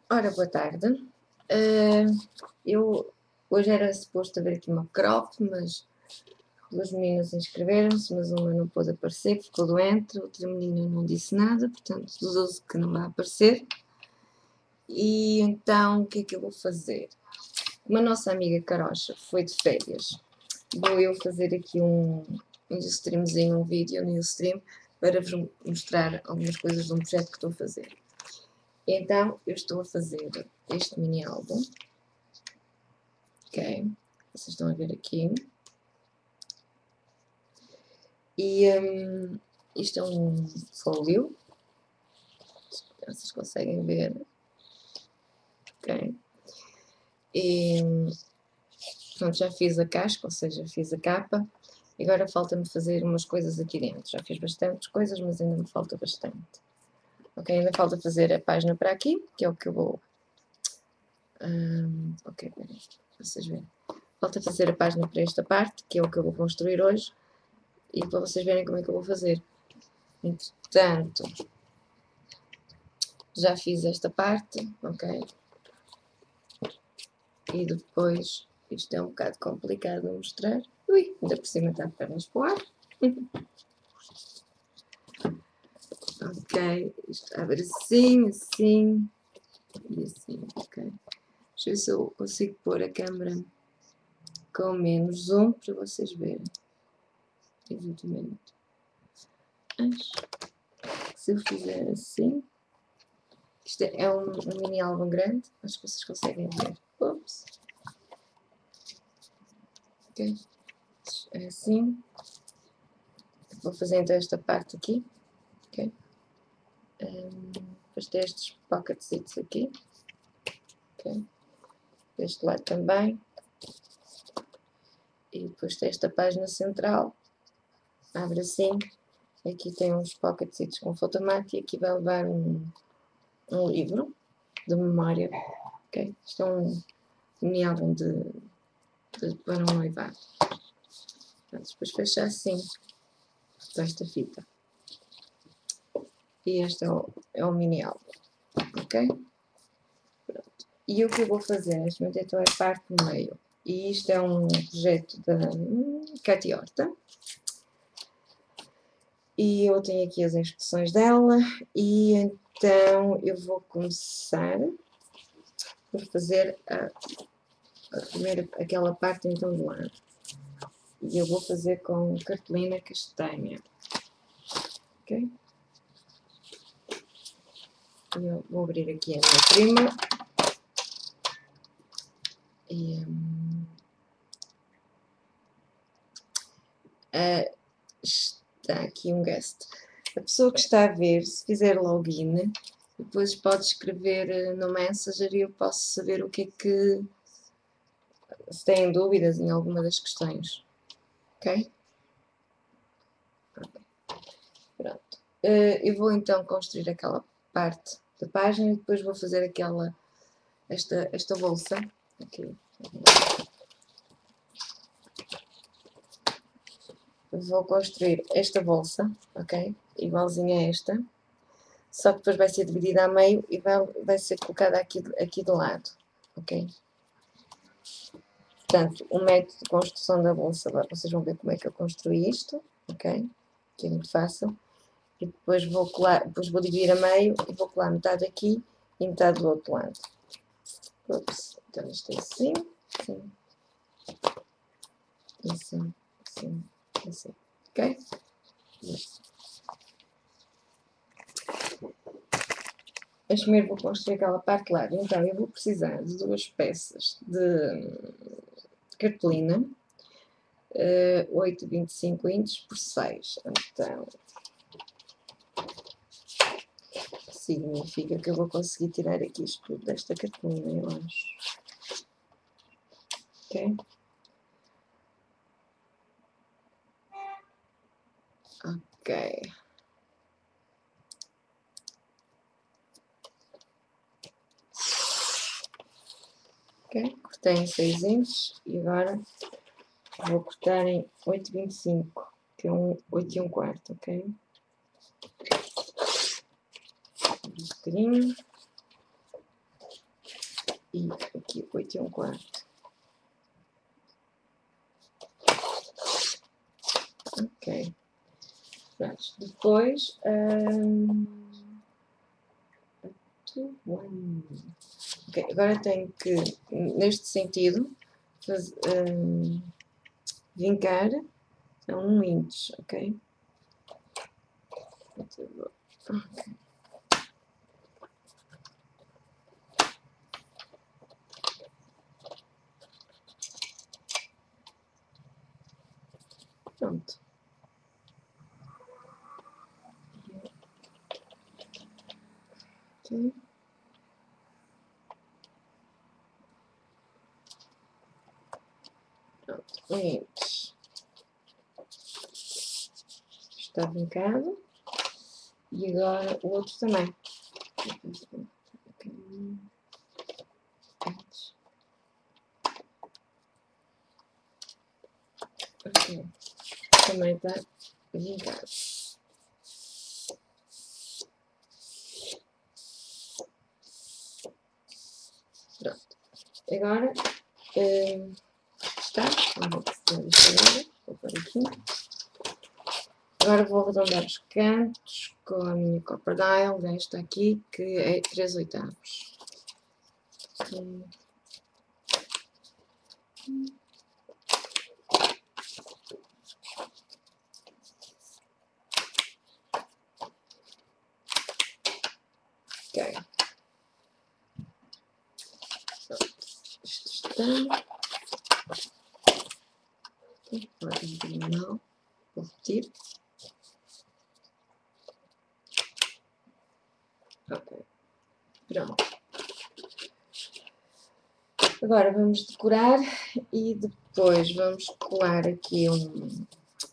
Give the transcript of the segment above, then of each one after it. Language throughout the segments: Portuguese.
Ora, boa tarde. Eu hoje era suposto haver aqui uma crop, mas duas meninas inscreveram-se, mas uma não pôde aparecer, ficou doente, outra menina não disse nada, portanto deduzo que não vai aparecer. E então o que é que eu vou fazer? Como a nossa amiga Carocha foi de férias, vou eu fazer aqui um streamzinho, um vídeo no stream, para vos mostrar algumas coisas de um projeto que estou a fazer. Então, eu estou a fazer este mini álbum, ok? Vocês estão a ver aqui. E isto é um fólio, vocês conseguem ver, ok? E pronto, já fiz a casca, ou seja, fiz a capa. Agora falta-me fazer umas coisas aqui dentro. Já fiz bastantes coisas, mas ainda me falta bastante. Ok, ainda falta fazer a página para aqui, que é o que eu vou... ok, peraí, vocês verem. Falta fazer a página para esta parte, que é o que eu vou construir hoje. E para vocês verem como é que eu vou fazer. Entretanto, já fiz esta parte, ok? E depois, isto é um bocado complicado de mostrar. Ui, ainda por cima está de pernas para o ar. Ok, isto abre assim, assim e assim, ok. Deixa eu ver se eu consigo pôr a câmera com menos zoom para vocês verem. Exatamente. Mas, se eu fizer assim, isto é um mini álbum grande, acho que vocês conseguem ver. Ups. Ok, é assim. Vou fazer então esta parte aqui, ok? Depois tem estes pockets aqui, ok? Deste lado também. E depois tem esta página central, abre assim. Aqui tem uns pockets com fotomate e aqui vai levar um livro de memória, ok? Isto é um mini álbum para um noivado. Depois fecha assim, com esta fita. E este é o mini álbum, ok? Pronto. E o que eu vou fazer neste momento então é a parte do meio. E isto é um projeto da Cátia Horta. E eu tenho aqui as instruções dela. E então eu vou começar por fazer primeiro aquela parte então do lado. E eu vou fazer com cartolina castanha. Ok? Eu vou abrir aqui a minha prima. E está aqui um guest. A pessoa que está a ver, se fizer login, depois pode escrever no Messenger e eu posso saber o que é que... se têm dúvidas em alguma das questões. Ok? Pronto. Eu vou então construir aquela parte da página e depois vou fazer esta bolsa. Aqui. Vou construir esta bolsa, ok? Igualzinha a esta. Só que depois vai ser dividida a meio e vai ser colocada aqui do lado, ok? Portanto, o método de construção da bolsa, vocês vão ver como é que eu construí isto, ok? Que é muito fácil. E depois vou colar, depois vou dividir a meio e vou colar metade aqui e metade do outro lado. Ups, então isto é assim, assim, assim, assim, assim, ok? Mas primeiro vou construir aquela parte lá. Então eu vou precisar de duas peças de cartolina, 8,25 inches por 6. Então significa que eu vou conseguir tirar aqui isto tudo desta cartolina, eu acho. Ok? Ok. Ok, cortei em 6 inches e agora vou cortar em 8,25, que é um 8 1/4, ok? Um bocadinho. e aqui 8 e 1/4. Ok. Pronto. Depois, ok, agora tenho que, neste sentido, vincar a 1 inch, ok? Ok. Pronto. Ok. Pronto. 1 inch. Está vincado. E agora o outro também. Ok. Também está vincado. Pronto. Agora está. Vou pôr aqui. Agora vou arredondar os cantos com a minha copper dial, desta aqui, que é 3/8. Ok. Pronto. Isto está. Agora um bocadinho mal. Vou repetir. Ok. Pronto. Agora vamos decorar e depois vamos colar aqui um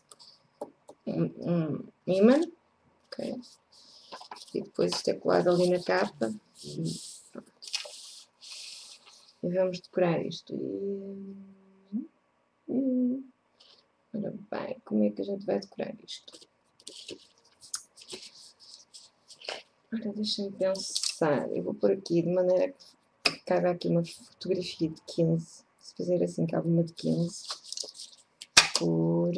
ímã, ok? E depois isto é colado ali na capa e vamos decorar isto. Ora bem, como é que a gente vai decorar isto? Ora, deixa-me pensar. Eu vou pôr aqui de maneira que caiba aqui uma fotografia de 15. Se fizer assim, cabe uma de 15 por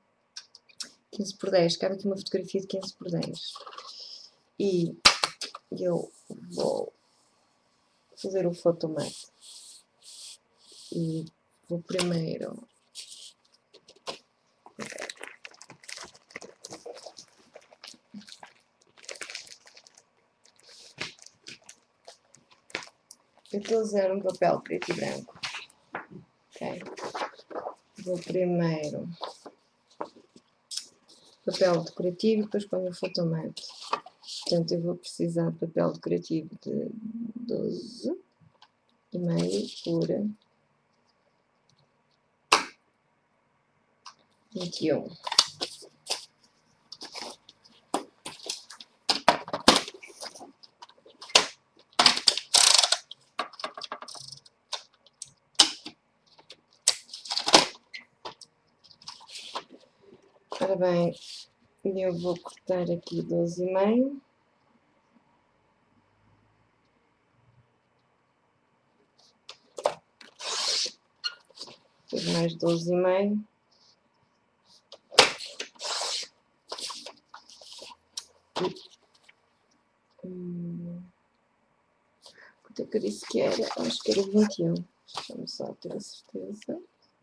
10. Cabe aqui uma fotografia de 15 por 10. E eu vou fazer o photomat. E vou primeiro... Eu estou a usar um papel preto e branco. Ok. Vou primeiro papel decorativo e depois ponho o photomat. Portanto, eu vou precisar de papel decorativo de 12,5 por 21. Ora bem, eu vou cortar aqui 12,5. Depois mais 12,5. Quanto é que eu disse que era? Acho que era 21. Deixa-me só ter a certeza.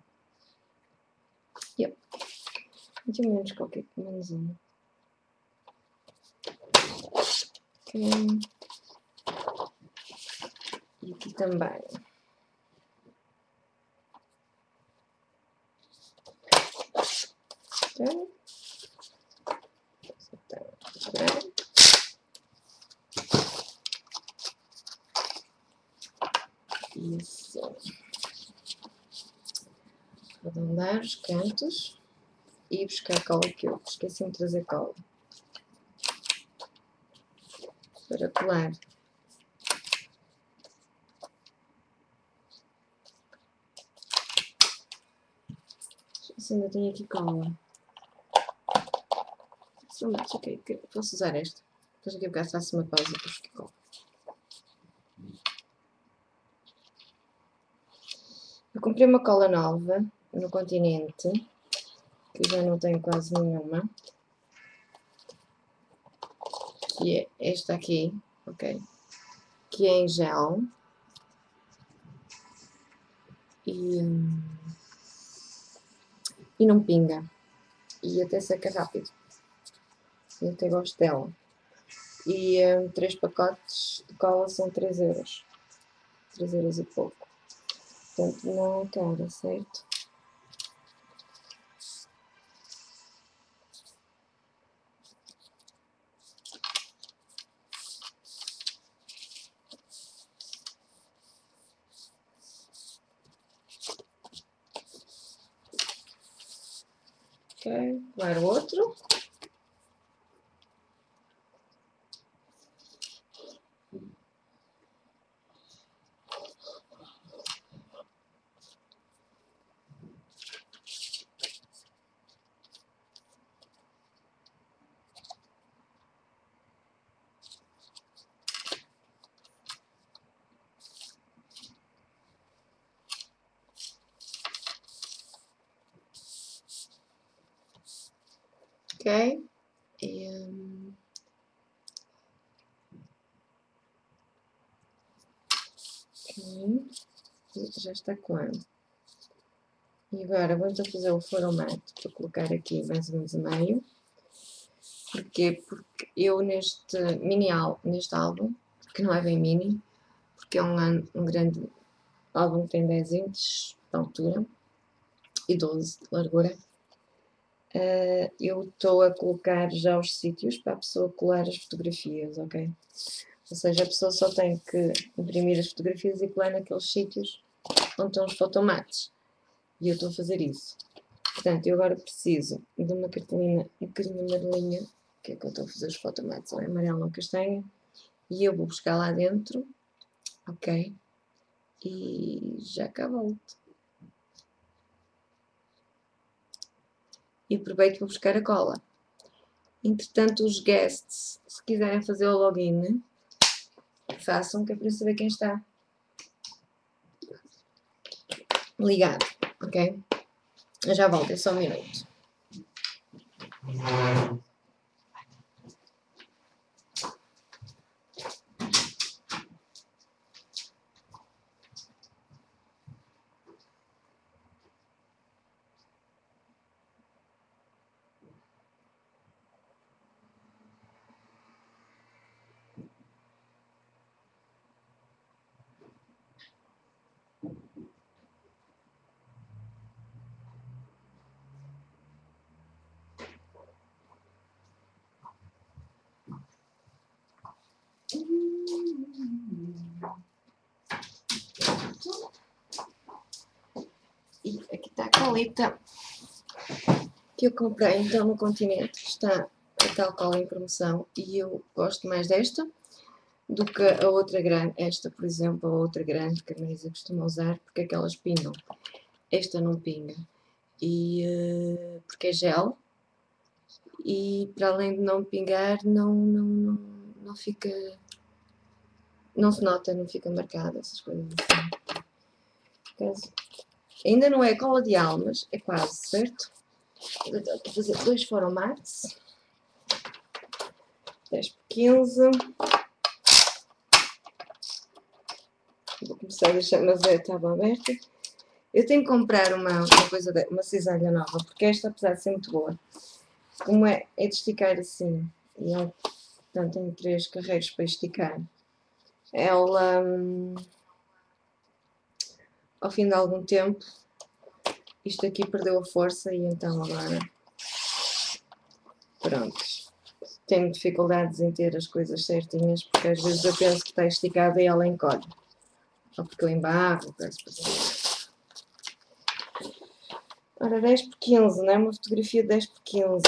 Yep. 21 menos qualquer coisa, menos 1. Ok. E aqui também. Ok. Isso. Arredondar os cantos e buscar cola, que eu esqueci de trazer cola para colar. Se ainda tenho aqui cola. Ok, posso usar esta. Depois aqui a bocado faço uma pausa para buscar cola. Eu comprei uma cola nova no Continente, que já não tenho quase nenhuma, que é esta aqui, ok? Que é em gel. E não pinga. E até seca rápido. Eu até gosto dela. E 3 pacotes de cola são 3 euros. 3 euros e pouco. Portanto, não é cara, certo? Ok, claro, outro. Ok. E, ok. Já está quase. E agora vou então fazer o formato para colocar aqui mais ou menos a meio. Porquê? Porque eu neste neste álbum, que não é bem mini, porque é um grande álbum que tem 10 inches de altura e 12 de largura, eu estou a colocar já os sítios para a pessoa colar as fotografias, ok? Ou seja, a pessoa só tem que imprimir as fotografias e colar naqueles sítios onde estão os fotomates. E eu estou a fazer isso. Portanto, eu agora preciso de uma cartolina um bocadinho amarelinha, que é que eu estou a fazer os fotomates, ou é amarelo ou castanha, e eu vou buscar lá dentro, ok? E já cá volto. E aproveito para buscar a cola. Entretanto, os guests, se quiserem fazer o login, façam, que é para saber quem está ligado, ok? Eu já volto, é só um minuto. E aqui está a colita que eu comprei então no Continente. Está a tal cola em promoção e eu gosto mais desta do que a outra grande. Esta, por exemplo, a outra grande que a Marisa costuma usar, porque aquelas pingam. Esta não pinga. E porque é gel e para além de não pingar, não fica. Não se nota, não fica marcada, essas coisas assim. Ainda não é cola de almas, é quase, certo? Vou fazer 2 formatos. 10 por 15. Vou começar a deixar, mas estava aberta. Eu tenho que comprar uma cisalha nova, porque esta, apesar de ser muito boa, como é de esticar assim, e eu, portanto, tenho 3 carreiros para esticar, ela, ao fim de algum tempo, isto aqui perdeu a força e então agora, pronto, tenho dificuldades em ter as coisas certinhas, porque às vezes eu penso que está esticada e ela encolhe, ou porque eu embarro, peço para. Ora, 10 por 15, não é? Uma fotografia de 10 por 15.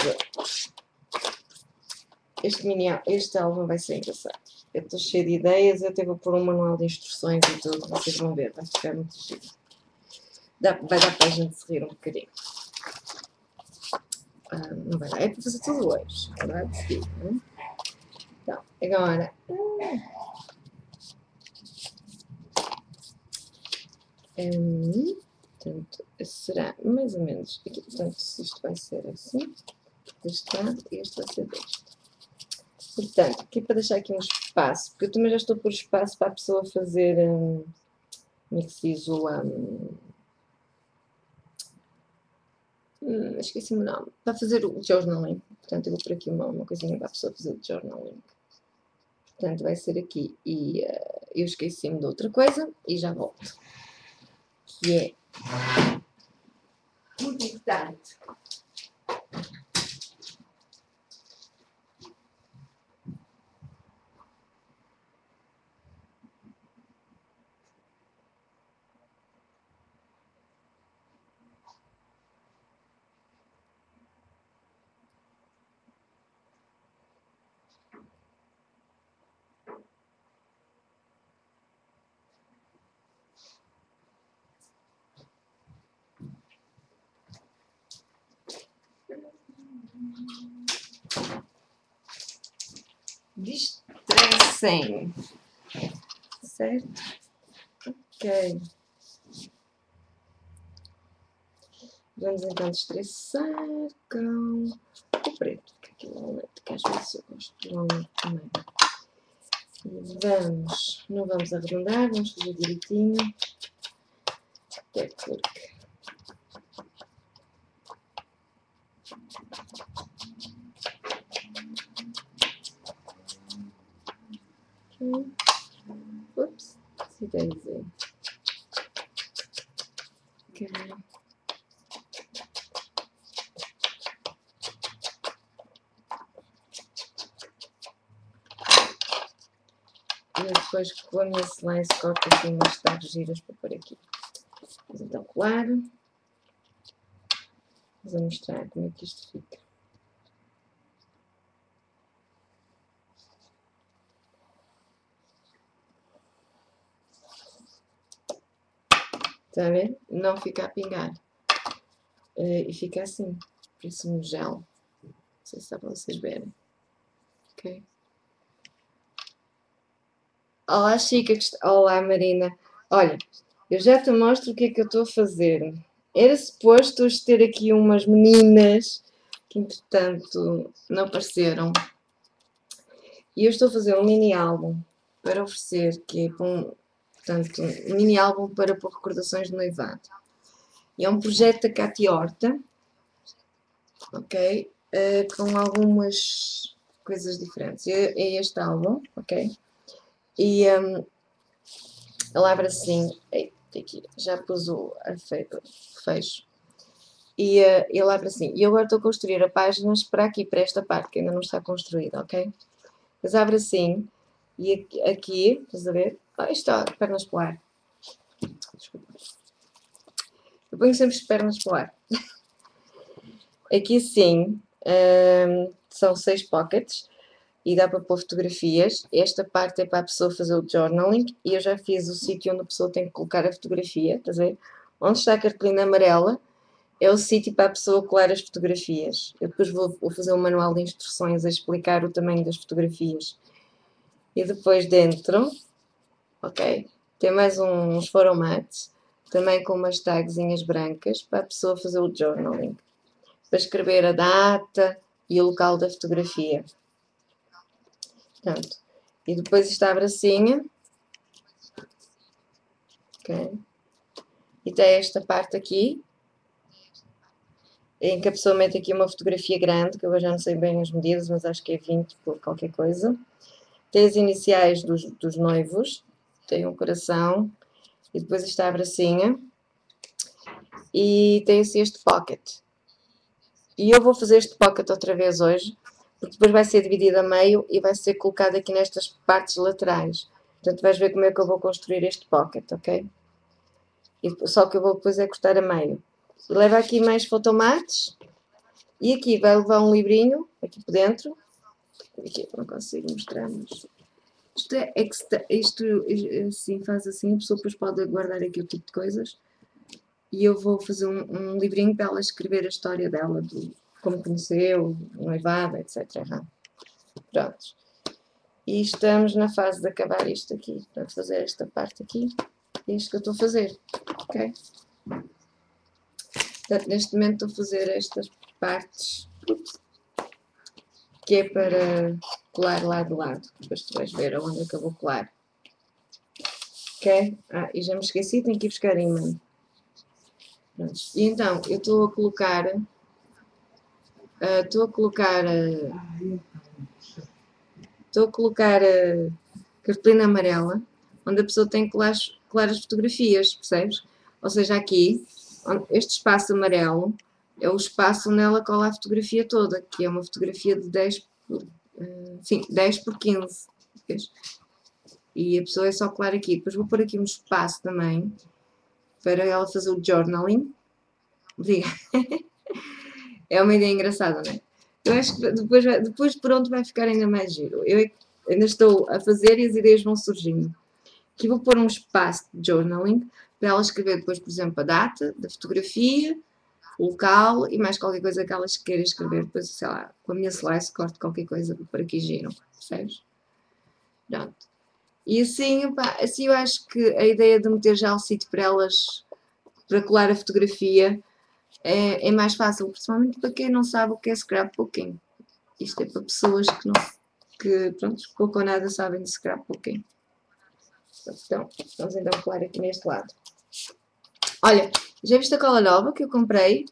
Este álbum vai ser engraçado. Eu estou cheia de ideias, eu até vou pôr um manual de instruções e tudo, vocês vão ver, vai ficar muito giro. Vai dar para a gente se rir um bocadinho. Não vai dar, é para fazer tudo hoje, agora decidi, não é? Então, agora. Portanto, será mais ou menos aqui. Portanto, isto vai ser assim, deste lado, e este vai ser deste. Portanto, aqui para deixar aqui um espaço, porque eu também já estou por espaço para a pessoa fazer, como é que se diz, esqueci-me o nome, para fazer o journaling. Portanto, eu vou por aqui uma coisinha para a pessoa fazer o journaling. Portanto, vai ser aqui, e eu esqueci-me de outra coisa, e já volto. Que é muito importante. Distressem. Certo? Ok. Vamos então destressar com o preto, que aquilo é um leite, que às vezes eu gosto de um leite também. E não vamos arredondar, vamos fazer direitinho. Até porque ups, se quer dizer. Okay. E eu depois com a minha slice corto aqui umas tags giras para pôr aqui. Vamos então colar. Vou mostrar como é que isto fica. Está a ver? Não fica a pingar. E fica assim. Parece um gel. Não sei se dá para vocês verem. Ok? Olá, Chica. Olá, Marina. Olha, eu já te mostro o que é que eu estou a fazer. Era suposto hoje ter aqui umas meninas que, entretanto, não apareceram. E eu estou a fazer um mini álbum para oferecer, que é portanto, um mini álbum para pôr recordações de noivado. E é um projeto da Cátia Horta, ok? Com algumas coisas diferentes. É este álbum, ok? E ele abre assim, aqui, já pus o fecho. E ele abre assim. E eu agora estou a construir a páginas para aqui, para esta parte, que ainda não está construída, ok? Mas abre assim, e aqui, estás a ver? Isto está, pernas para o ar. Desculpa. Eu ponho sempre as pernas para o ar. Aqui sim, são 6 pockets e dá para pôr fotografias. Esta parte é para a pessoa fazer o journaling e eu já fiz o sítio onde a pessoa tem que colocar a fotografia, estás a ver? Onde está a cartolina amarela é o sítio para a pessoa colar as fotografias. Eu depois vou fazer um manual de instruções a explicar o tamanho das fotografias. E depois dentro, ok, tem mais uns formats, também com umas tagzinhas brancas para a pessoa fazer o journaling. Para escrever a data e o local da fotografia. Portanto, e depois isto abre assim. Ok. E tem esta parte aqui, em que a pessoa mete aqui uma fotografia grande, que eu já não sei bem as medidas, mas acho que é 20 por qualquer coisa. Tem as iniciais dos noivos, tem um coração, e depois isto abre assim. E tem assim este pocket. E eu vou fazer este pocket outra vez hoje, porque depois vai ser dividido a meio e vai ser colocado aqui nestas partes laterais. Portanto, vais ver como é que eu vou construir este pocket, ok? Só que eu vou depois é cortar a meio. Leva aqui mais fotomates. E aqui vai levar um livrinho, aqui por dentro. Aqui não consigo mostrar, mas... Isto assim, faz assim, a pessoa depois pode guardar aqui o tipo de coisas. E eu vou fazer um livrinho para ela escrever a história dela, de como conheceu, noivado, etc. Pronto. E estamos na fase de acabar isto aqui, para fazer esta parte aqui. É isto que eu estou a fazer, ok? Portanto, neste momento estou a fazer estas partes, que é para colar lá de lado. Depois tu vais ver aonde é que eu vou colar. Ok? E já me esqueci, tenho que ir buscar imã. E então, eu estou a colocar... cartolina amarela, onde a pessoa tem que colar as fotografias, percebes? Ou seja, aqui, este espaço amarelo é o espaço onde ela cola a fotografia toda, que é uma fotografia de 10 por 15. E a pessoa é só colar aqui. Depois vou pôr aqui um espaço também, para ela fazer o journaling. Diga. É uma ideia engraçada, não é? Eu acho que depois pronto vai ficar ainda mais giro. Eu ainda estou a fazer e as ideias vão surgindo. Aqui vou pôr um espaço de journaling para ela escrever depois, por exemplo, a data da fotografia, o local e mais qualquer coisa que elas queiram escrever. Depois, sei lá, com a minha slice corto qualquer coisa para aqui giram, percebes? Pronto. E assim, pá, assim eu acho que a ideia de meter já o sítio para elas, para colar a fotografia, é mais fácil, principalmente para quem não sabe o que é scrapbooking. Isto é para pessoas que pronto, pouco ou nada sabem de scrapbooking. Então, vamos então colar aqui neste lado. Olha, já viste a cola nova que eu comprei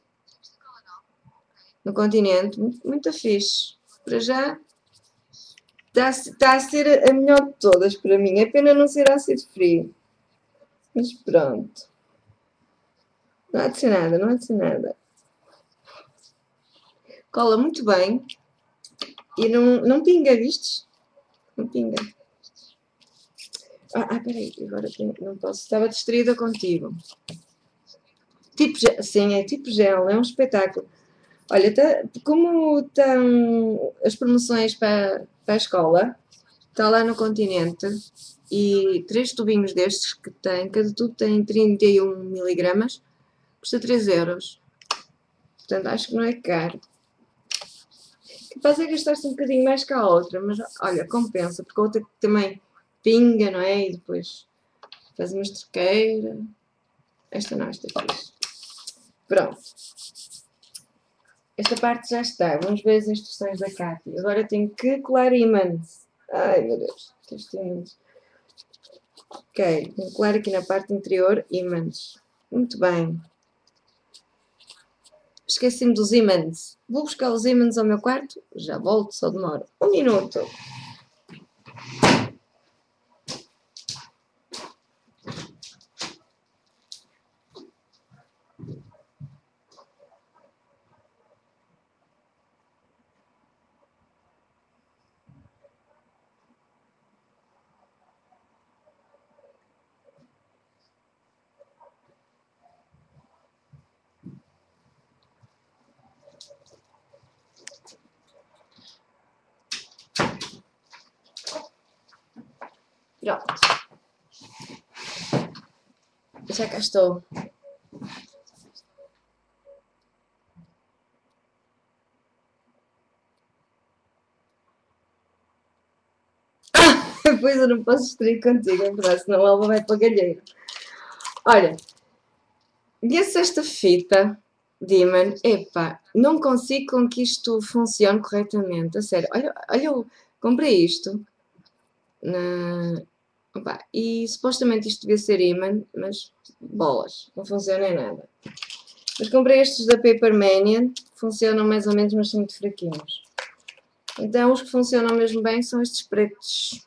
no Continente? Muito fixe. Para já está a ser a melhor de todas para mim. É pena não ser ácido frio. Mas pronto. Não há de ser nada, não há de ser nada. Cola muito bem. E não pinga, vistes? Não pinga. Peraí, agora não posso. Estava distraída contigo. Sim, é tipo gel, é um espetáculo. Olha, como estão as promoções para a escola, está lá no Continente e 3 tubinhos destes que tem, cada tubo tem 31 miligramas, custa 3 euros. Portanto, acho que não é caro. Capaz é gastar-se um bocadinho mais que a outra, mas olha, compensa, porque a outra também pinga, não é? E depois faz uma estrequeira. Esta não, esta é fixe. Pronto. Esta parte já está. Vamos ver as instruções da Cátia. Agora tenho que colar ímãs. Ai, meu Deus. Estes ímãs. Ok. Tenho que colar aqui na parte interior ímãs. Muito bem. Esqueci-me dos ímãs. Vou buscar os ímãs ao meu quarto. Já volto, só demora 1 minuto. Pronto. Já cá estou. Depois eu não posso distrair contigo, é verdade, senão ela vai para galheiro. Olha, vê-se esta fita Demon, epá, não consigo com que isto funcione corretamente, a sério. Olha, eu comprei isto opa, e supostamente isto devia ser imã, mas bolas, não funciona em nada. Mas comprei estes da Papermania, funcionam mais ou menos, mas são muito fraquinhos. Então os que funcionam mesmo bem são estes pretos.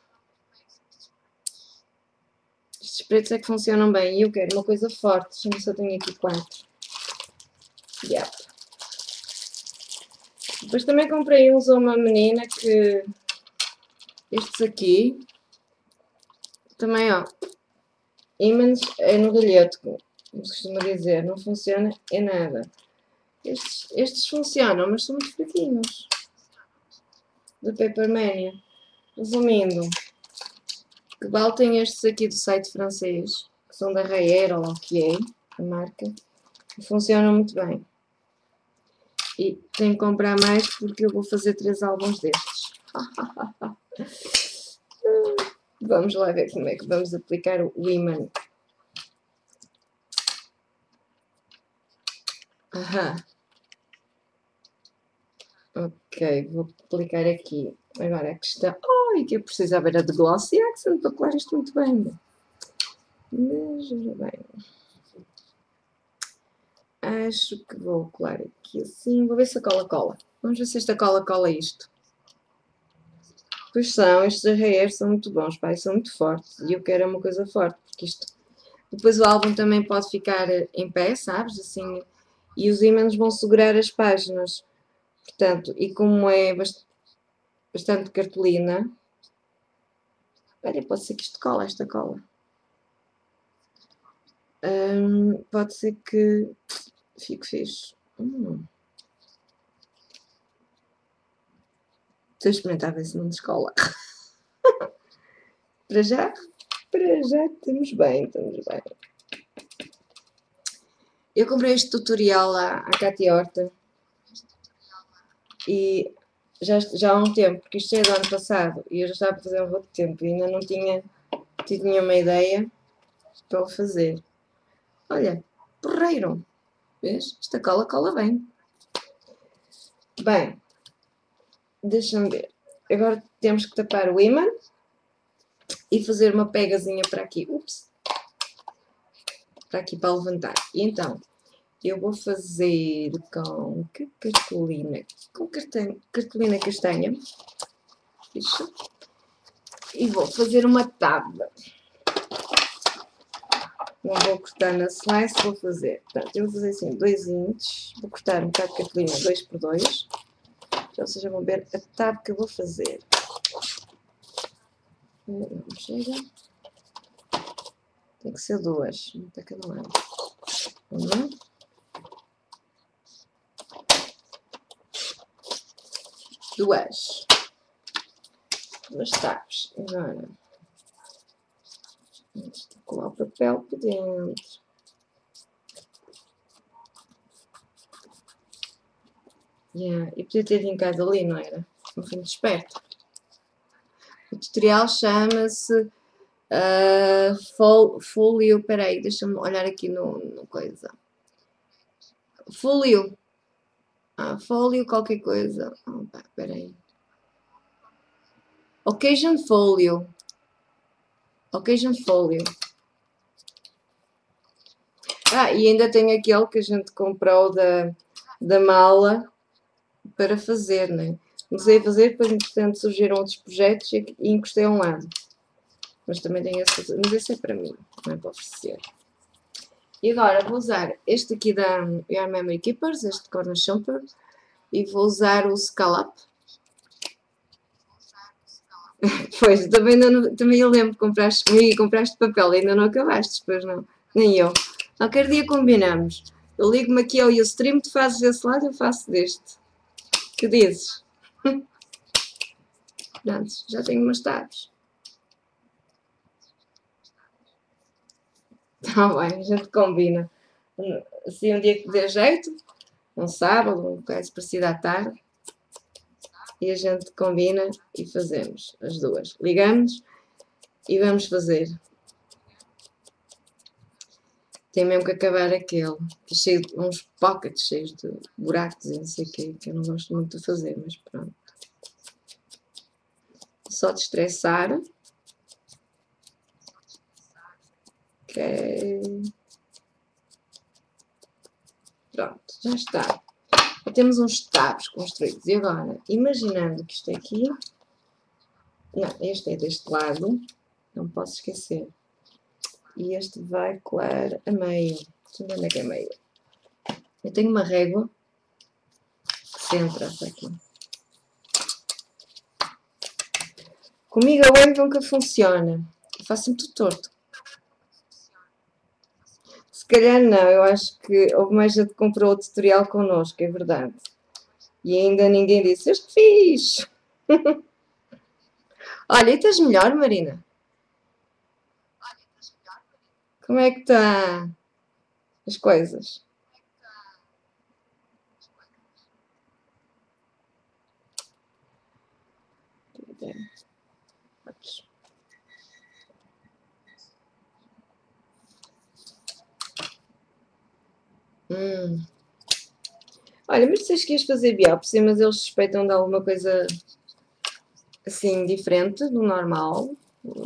Estes pretos é que funcionam bem e eu quero uma coisa forte, deixa-me só tenho aqui 4. Yep. Depois também comprei uns a uma menina que... Estes aqui. Também, ó. Ímãs é no galhete, como se costuma dizer. Não funciona em nada. Estes funcionam, mas são muito fraquinhos. Da Papermania. Resumindo. Que vale tem estes aqui do site francês. Que são da Rayer, ou o que é. A marca. E funcionam muito bem. E tenho que comprar mais porque eu vou fazer 3 álbuns destes. Vamos lá ver como é que vamos aplicar o ímã. Aham. Ok, vou clicar aqui. Agora a questão. Ai, que eu precisava era de Glossy Accent para colar isto muito bem. Mas, ora bem. Acho que vou colar aqui assim. Vou ver se a cola cola. Vamos ver se esta cola cola isto. Pois são, estes arraieiros são muito bons, pá, são muito fortes. E eu quero uma coisa forte, porque isto. Depois o álbum também pode ficar em pé, sabes? Assim. E os ímãs vão segurar as páginas. Portanto, e como é bastante cartolina. Olha, pode ser que isto cola, esta cola. Pode ser que fique fixe. Estou a experimentar ver se não descola. Para já estamos bem, estamos bem. Eu comprei este tutorial à Cátia Horta e já há um tempo, porque isto é do ano passado e eu já estava a fazer há um pouco tempo e ainda não tinha tido nenhuma ideia para o fazer. Olha, porreiro, vês? Esta cola cola bem. Bem, deixa-me ver. Agora temos que tapar o ímã e fazer uma pegazinha para aqui. Ups! Para aqui para levantar. E então, eu vou fazer com que cartolina? Com cartolina castanha. Isso. E vou fazer uma tábua. Não vou cortar na slice, vou fazer. Portanto, eu vou fazer assim, 2 inches. Vou cortar um bocado de cartolina 2x2. Ou seja, vão ver a tábua que eu vou fazer. Não chega. Tem que ser 2. Para cada lado. Duas. Duas tábuas. Agora. Vamos colar o papel por dentro. Yeah. E podia ter vincado ali, não era? No fim de esperto. O tutorial chama-se Folio. Peraí, deixa-me olhar aqui no coisa. Folio. Folio qualquer coisa. Opa, peraí. Occasion Folio. Occasion Folio. E ainda tem aquele que a gente comprou da mala para fazer, né? Comecei a fazer, depois entretanto surgiram outros projetos e encostei a um lado. Mas também tem esse, mas esse é para mim, não é para oferecer. E agora vou usar este aqui da Your Memory Keepers, este Corner Shumper, e vou usar o Scallop. Pois, também eu lembro que compraste papel, ainda não acabaste, depois não, nem eu. Qualquer dia combinamos. Eu ligo-me aqui ao Ustream, tu fazes desse lado, eu faço deste. Que dizes? Pronto, já tenho umas tábuas. Tá bem, a gente combina. Se um dia que dê jeito, um sábado, um bocado parecido à tarde, e a gente combina e fazemos as duas. Ligamos e vamos fazer. Tem mesmo que acabar aquele, que é cheio de uns pockets cheios de buracos e não sei o quê, que eu não gosto muito de fazer, mas pronto. Só de estressar. Ok. Pronto, já está. Já temos uns tabs construídos. E agora, imaginando que isto é aqui. Não, este é deste lado. Não posso esquecer. E este vai colar a meio. Deixa eu ver onde é que é meio. Eu tenho uma régua que centra aqui. Comigo a wave nunca funciona. Eu faço-me tudo torto. Se calhar não, eu acho que houve mais gente que comprou o tutorial connosco, é verdade. E ainda ninguém disse, este fiz. Olha, e estás melhor, Marina? Como é que está as coisas? Hum. Olha, mas disseste que ias fazer biópsia, mas eles suspeitam de alguma coisa assim diferente do normal.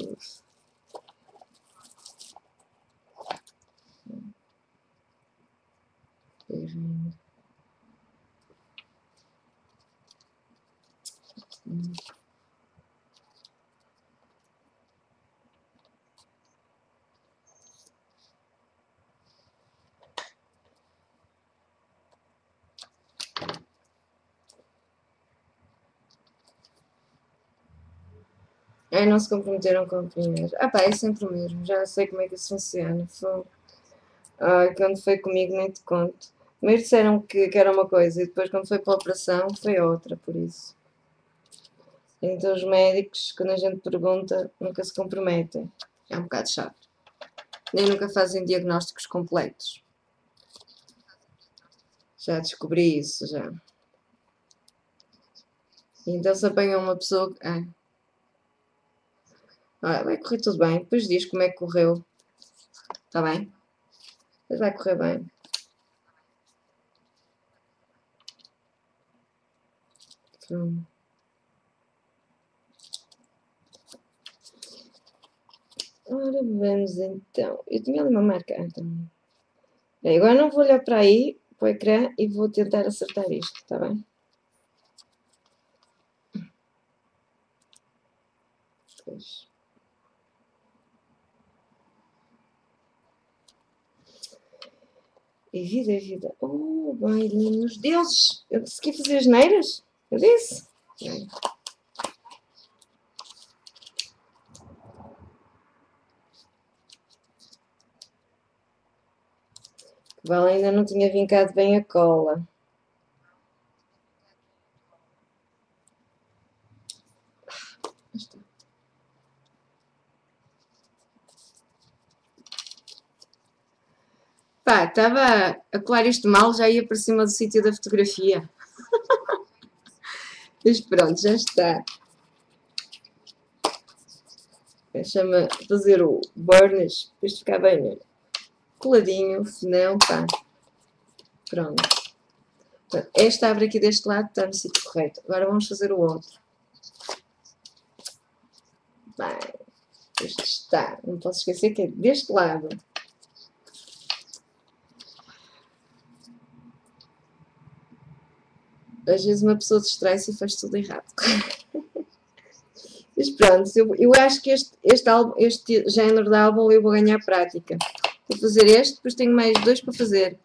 É, não se comprometeram com o primeiro. Ah pá, é sempre o mesmo, já sei como é que isso funciona. Quando foi comigo nem te conto. Primeiro disseram que era uma coisa e depois quando foi para a operação foi outra, por isso. Então os médicos, quando a gente pergunta, nunca se comprometem. É um bocado chato. Nem nunca fazem diagnósticos completos. Já descobri isso, já. Então se apanham uma pessoa. Vai correr tudo bem. Depois diz como é que correu. Está bem? Depois vai correr bem. Pronto. Ora, vamos então. Eu tinha ali uma marca. Então. Bem, agora não vou olhar para aí, para o ecrã, e vou tentar acertar isto, está bem? Pois. É vida, é vida. Oh, bem, meus deuses! Eu disse que ia fazer asneiras? Eu disse? Bem. Val ainda não tinha vincado bem a cola. Pá, estava a colar isto mal, já ia para cima do sítio da fotografia. Mas pronto, já está. Chama fazer o burnish, para isto ficar bem coladinho, senão pá. Pronto. Esta abre aqui deste lado, está no sítio correto. Agora vamos fazer o outro. Bem, este está. Não posso esquecer que é deste lado. Às vezes uma pessoa distrai-se e faz tudo errado. Mas pronto, eu acho que este género de álbum eu vou ganhar prática. Vou fazer este, depois tenho mais 2 para fazer.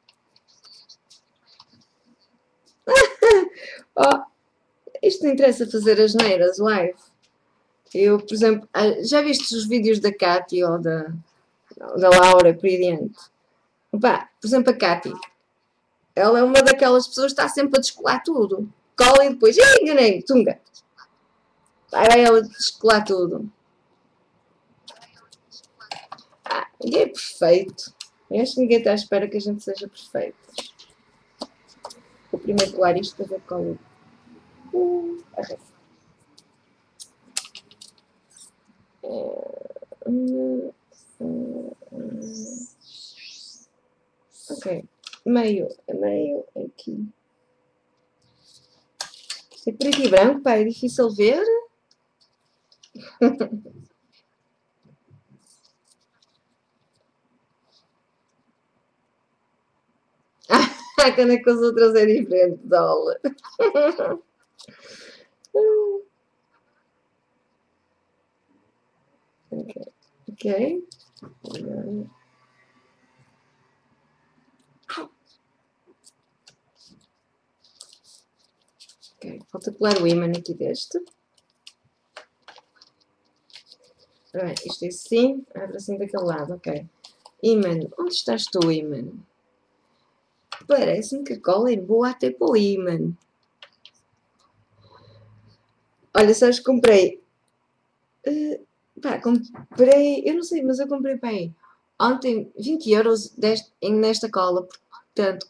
Oh, isto não interessa fazer as neiras live. Eu, por exemplo, já viste os vídeos da Cátia ou da Laura, por aí adiante? Opa, por exemplo, a Cátia, ela é uma daquelas pessoas que está sempre a descolar tudo. Cola e depois, enganei-me, tunga. Vai ela descolar tudo. Ninguém é perfeito. Eu acho que ninguém está à espera que a gente seja perfeito. Vou primeiro colar isto para ver qual ok, meio aqui. Isto é preto e branco, pá, é difícil ver. Quando é que as outras é diferente, dólar. Ok. Ok, falta colar o ímã aqui deste. Bem, isto é assim, abre assim daquele lado, ok. Ímã, onde estás tu, ímã? Parece-me que a cola é boa até para o ímã. Olha, sabes que comprei. Comprei. Eu não sei, mas eu comprei para aí. Ontem 20 € nesta cola, portanto.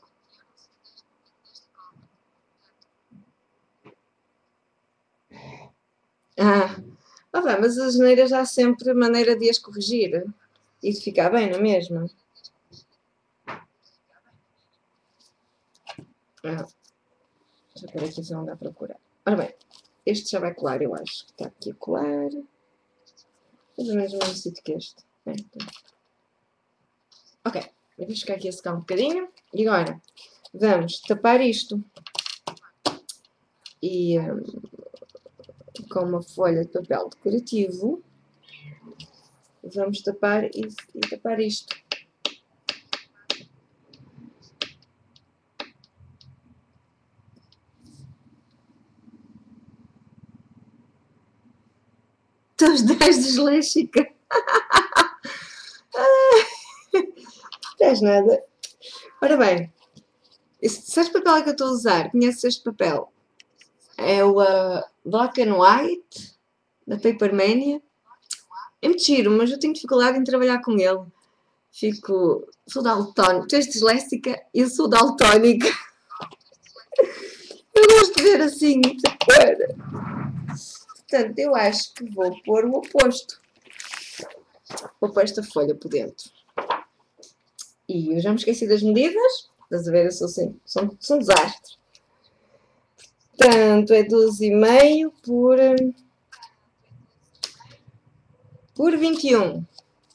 Mas as neiras há sempre maneira de as corrigir e de ficar bem, não é mesmo? Ah, deixa eu ver aqui se não dá para procurar. Ora bem, este já vai colar, eu acho que está aqui a colar. Mais ou menos no mesmo sítio que este. Então. Ok, eu vou ficar aqui a secar um bocadinho. E agora, vamos tapar isto. E com uma folha de papel decorativo, vamos tapar e tapar isto. Estás 10 disléxica. Tens nada. Ora bem, este papel é que eu estou a usar, conheces este papel? É o Black and White, da Papermania. É muito giro, mas eu tenho dificuldade em trabalhar com ele. Sou daltónica. Tu és disléxica, eu sou daltónica. Eu gosto de ver assim, muita cor. Portanto, eu acho que vou pôr o oposto. Vou pôr esta folha por dentro. E eu já me esqueci das medidas. Estás a ver? Eu sou assim, sou um desastre. Portanto, é 12,5 por 21.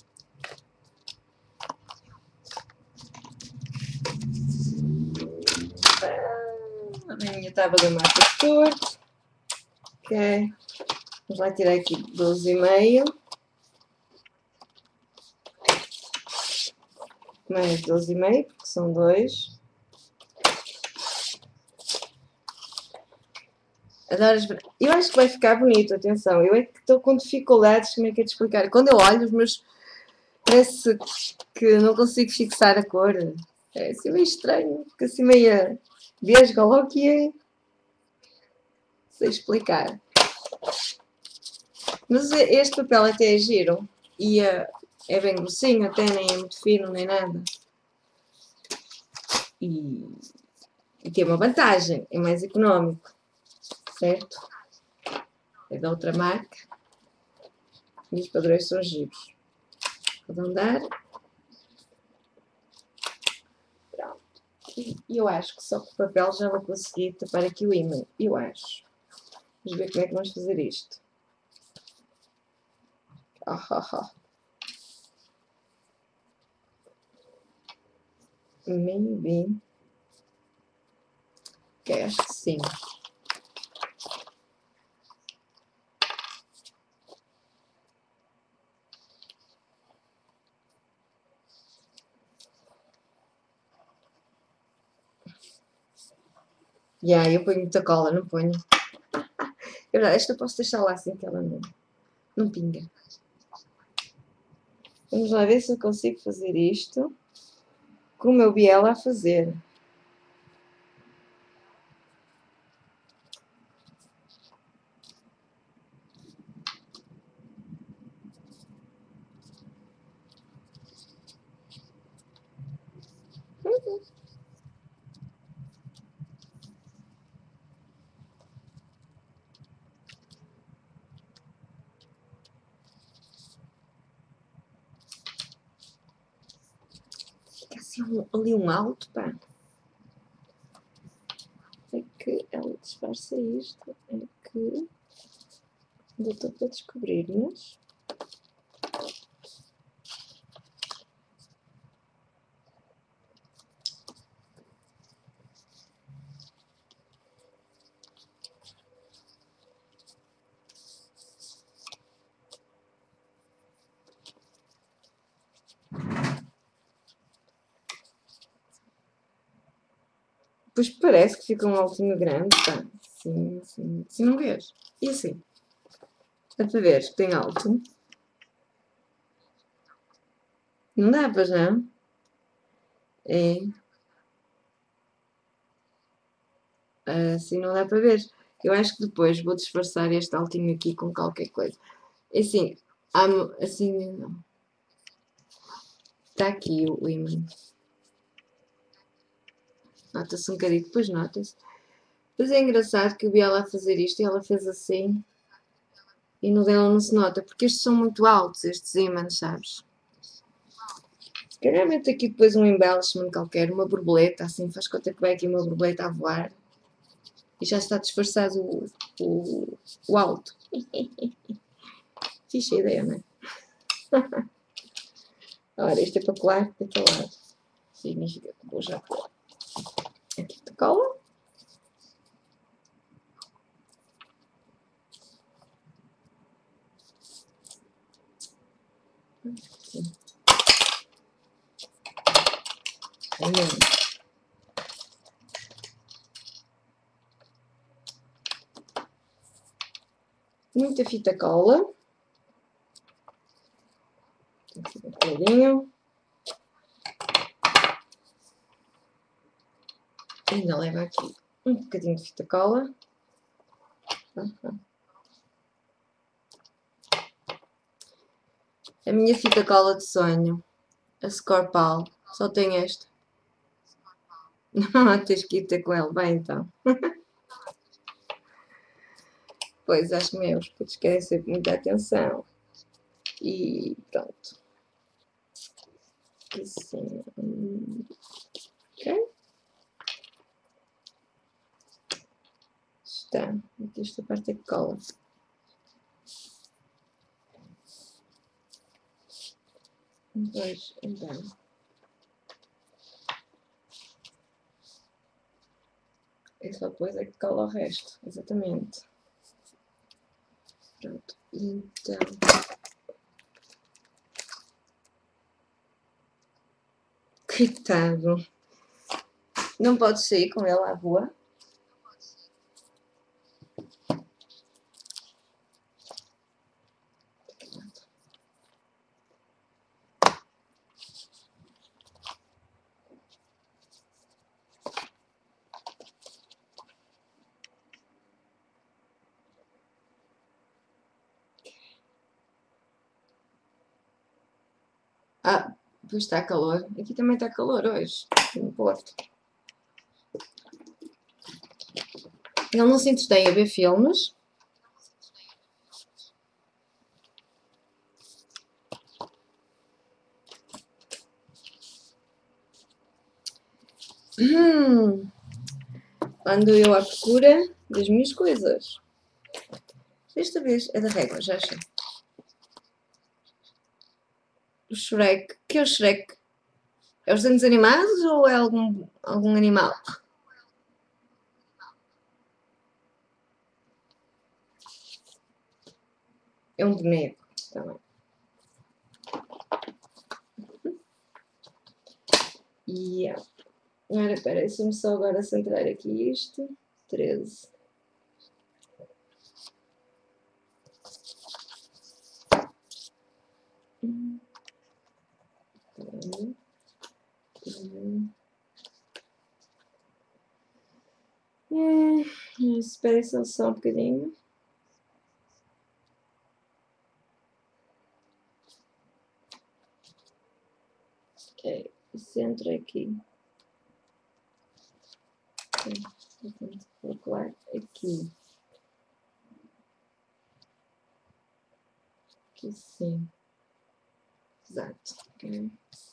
A minha tábua da marca torto. Ok. Vamos lá tirar aqui 12,5. Mais 12,5, porque são 2. Eu acho que vai ficar bonito, atenção. Eu é que estou com dificuldades, como é que é de explicar? Quando eu olho, os meus. Parece que não consigo fixar a cor. É assim meio estranho, fica assim meio vesga logo que é. Sei explicar. Mas este papel até é giro. E é bem grossinho, até nem é muito fino, nem nada. E tem uma vantagem, é mais económico. Certo? É da outra marca. E os padrões são giros. Arredondar. Pronto. E eu acho que só com o papel já vou conseguir tapar aqui o ímã. Eu acho. Vamos ver como é que vamos fazer isto. Maybe. Ok, acho que sim. Eu ponho muita cola, não ponho. É verdade, esta eu posso deixar lá assim que ela não pinga. Vamos lá ver se eu consigo fazer isto como eu vi ela a fazer. Fica assim ali um alto, pá. É que ela disfarça isto. É que ainda estou para descobrir, mas... Pois parece que fica um altinho grande, pá. Sim, sim. Assim não vês. E assim? Dá para ver que tem alto? Não dá, pois não? É. Assim não dá para ver. Eu acho que depois vou disfarçar este altinho aqui com qualquer coisa. É assim, assim, não. Está aqui o ímã. Nota-se um bocadinho, depois nota-se. Mas é engraçado que eu vi ela a fazer isto e ela fez assim e no dela não se nota, porque estes são muito altos, estes ímãs, sabes? Se calhar meto aqui depois um embellishment qualquer, uma borboleta, assim, faz conta que vai aqui uma borboleta a voar. E já está disfarçado o alto. Fixe a ideia, não é? Ora, este é para colar daquele lado. Significa que vou já colar aqui a cola. Assim. Muita fita cola. Tem que ser um coladinho. Ainda leva aqui um bocadinho de fita cola. A minha fita cola de sonho, a Scorpal, só tem esta. Não, tens que ir ter com ele. Vai então. Pois, acho que meus putos querem sempre muita atenção. E pronto. Assim. Ok. Está. Aqui esta parte é que cola. Pois, então. E só depois é que cola o resto. Exatamente. Pronto. Então. Coitado. Não podes sair com ele à rua? Ah, pois está calor. Aqui também está calor hoje, no Porto. Ele não se entretém a ver filmes. Ando eu à procura das minhas coisas. Desta vez é da régua, já achei. O Shrek. Que é o Shrek? É os desenhos animados ou é algum animal? É um boneco. Tá bem. Yeah. Ora, espera, deixa-me só agora centrar aqui isto. 13. Espera só um bocadinho. Ok, centro aqui. Vou colar aqui. Aqui sim. Exato. Okay.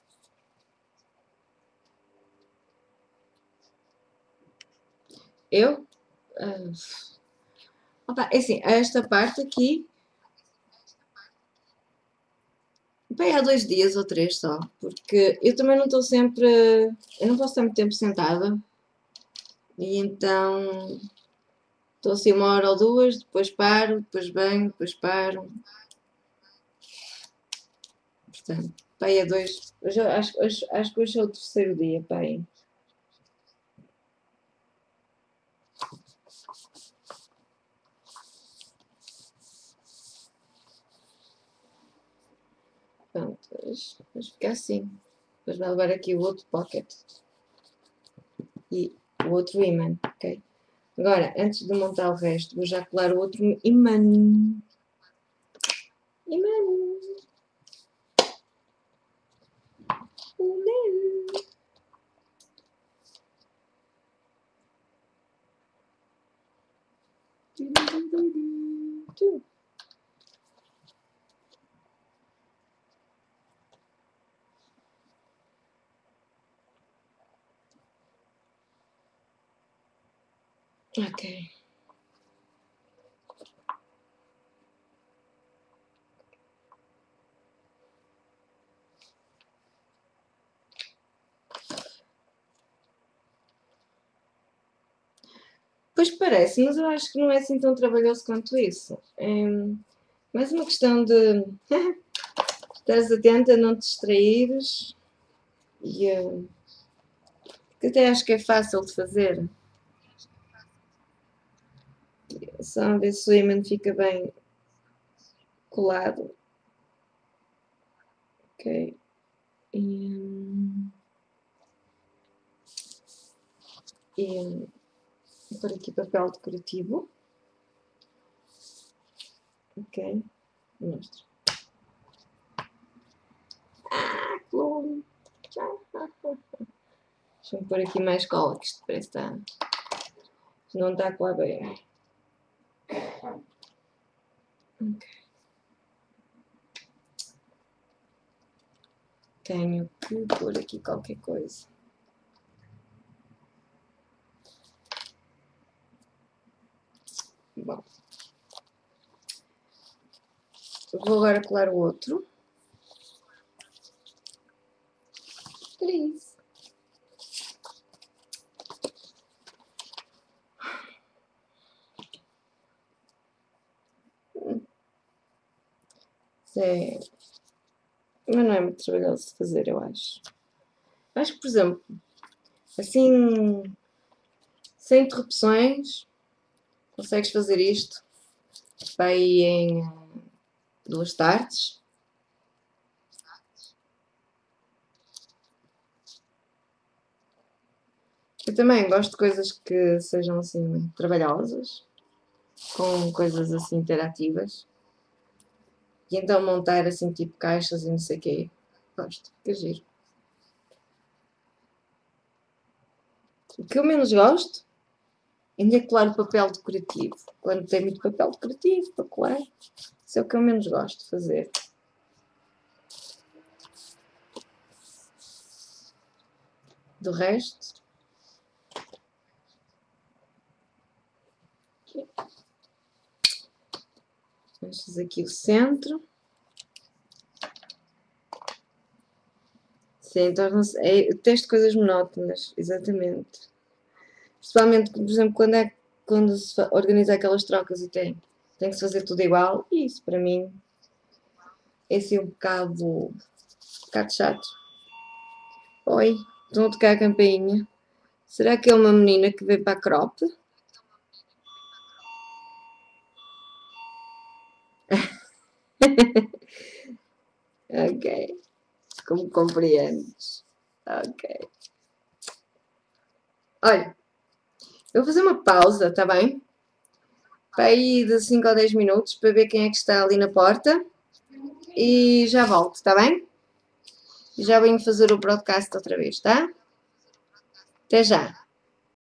Eu? Opa, é assim, esta parte aqui. Bem, há 2 dias ou 3 só, porque eu também não estou sempre. Eu não posso estar muito tempo sentada. E então estou assim 1 hora ou 2, depois paro, depois venho, depois paro. Portanto, pai é 2. Hoje, acho que hoje é o terceiro dia, pai. Pronto, hoje fica assim. Depois vai levar aqui o outro pocket. E o outro imã, ok? Agora, antes de montar o resto, vou já colar o outro imã. Imã. Ok. Pois parece, mas eu acho que não é assim tão trabalhoso quanto isso. É mais uma questão de estares atenta, não te distraíres e que até acho que é fácil de fazer. Só ver se o ímã fica bem colado. Ok. E por aqui papel decorativo. Ok. Mostra. Ah, Chloe. Deixa-me pôr aqui mais cola, que isto parece que está. Não está com a bem. Ok. Tenho que pôr aqui qualquer coisa. Bom. Vou agora colar o outro. Três. É... Mas não é muito trabalhoso de fazer, eu acho. Acho que, por exemplo, assim, sem interrupções, consegues fazer isto. Vai em 2 tardes. Eu também gosto de coisas que sejam assim trabalhosas, com coisas assim interativas. E então montar assim tipo caixas e não sei o quê. Gosto, fica giro. O que eu menos gosto ainda é colar o papel decorativo. Quando tem muito papel decorativo para colar, isso é o que eu menos gosto de fazer. Do resto, vamos fazer aqui o centro. Sim, torna-se. Eu testo coisas monótonas, exatamente. Principalmente, por exemplo, quando se organiza aquelas trocas e tem que se fazer tudo igual, e isso para mim é assim um bocado chato. Oi, estão a tocar a campainha. Será que é uma menina que veio para a crop? Ok, como compreendes. Ok. Olha, eu vou fazer uma pausa, está bem? Para aí de 5 ou 10 minutos para ver quem é que está ali na porta e já volto, está bem? Já venho fazer o broadcast outra vez, tá? Até já!